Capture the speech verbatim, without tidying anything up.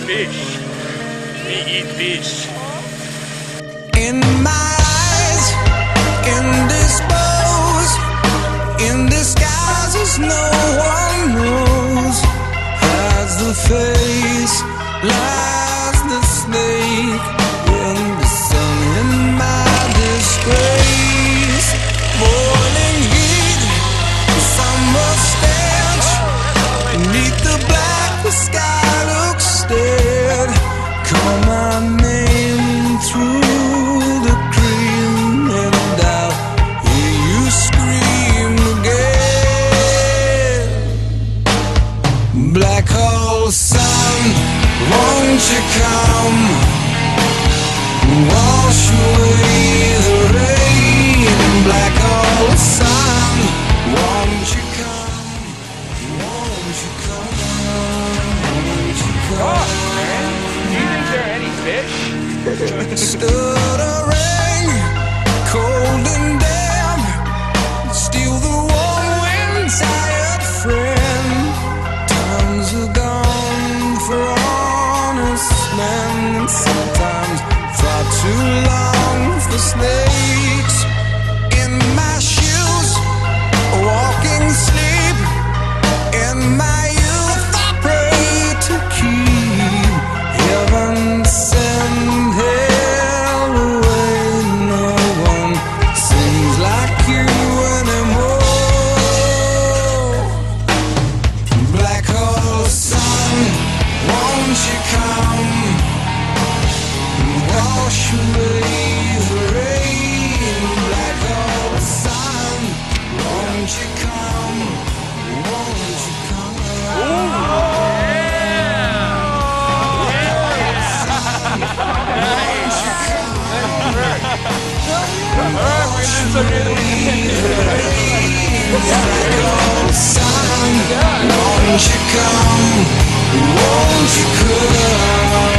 fish. Me eat fish. In my eyes, indisposed, in disguises no one knows. Hides the face, lies the snake in the sun. In my disgrace, boiling heat, summer stench. Beneath the black, the sky looks dead. Call my name through the cream, and I'll hear you scream again. Black hole sun, won't you come? Wash away the rain. Black hole sun, won't you come? Won't you come? Won't you come? Oh, man. Do you think there are any fish? Stood a ring, cold and damp. Steal the warm wind, tired friend. Times are gone for honest men, and sometimes far too long for snakes. In my shoes, walking sleep. In my youth, I pray to keep heaven send hell away. No one seems like you anymore. Black hole sun, won't you come? Wash away the rain. Black hole sun, won't you come? Won't you come? Sun, won't you come? Won't you come?